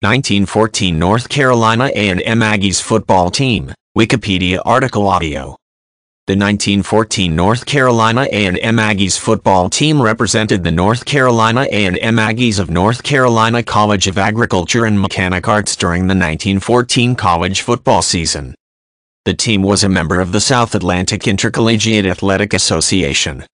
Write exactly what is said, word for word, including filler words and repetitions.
nineteen fourteen North Carolina A and M Aggies football team, Wikipedia article audio. The nineteen fourteen North Carolina A and M Aggies football team represented the North Carolina A and M Aggies of North Carolina College of Agriculture and Mechanic Arts during the nineteen fourteen college football season. The team was a member of the South Atlantic Intercollegiate Athletic Association.